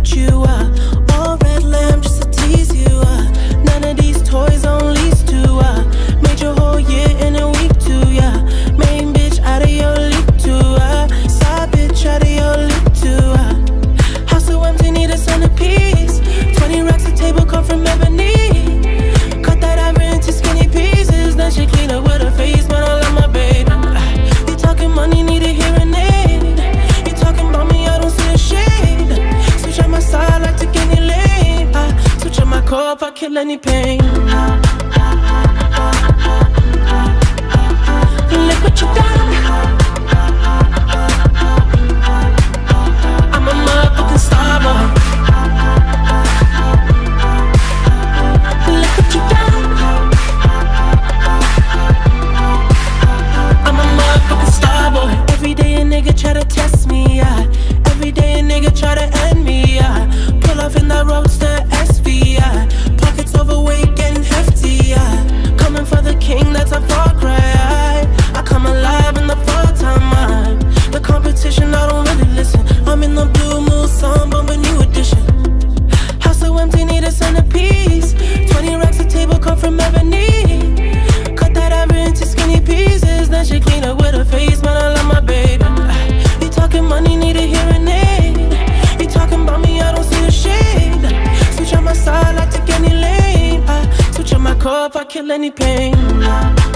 with you. All red lamb just to tease you. None of these toys on lease to. Made your whole year in a week too, yeah. Main bitch out of your league too. Side bitch out of your league too. House so empty, need a centerpiece. 20 racks a table come from ebony. Cut that ivory into skinny pieces. Then she clean up with her face, but I love my baby. You talking money, need a hearing aid. You talking about me, I don't see a shade. Switch on my side, I take any lane. Switch on my core if I kill any pain. Look what you done. I'm a motherfucking star boy. Look what you done. I'm a motherfucking star boy. Every day a nigga try to test me, yeah. Every day a nigga try to end me, yeah. Pull off in that roadster SV, yeah. Pockets overweight, getting hefty, yeah. Coming for the king, that's a far cry. I come alive in the fall time. The competition, I don't really listen. I'm in the blue moon, song, bumping new edition. House so empty, need a centerpiece. 20 racks a table come from ebony. Cut that ivory into skinny pieces. Then she clean up with her face, man, I love my baby. You talking money, need a hearing aid. You talking about me, I don't see a shade. Switch on my side, I take any lane. Switch on my core if I kill any pain.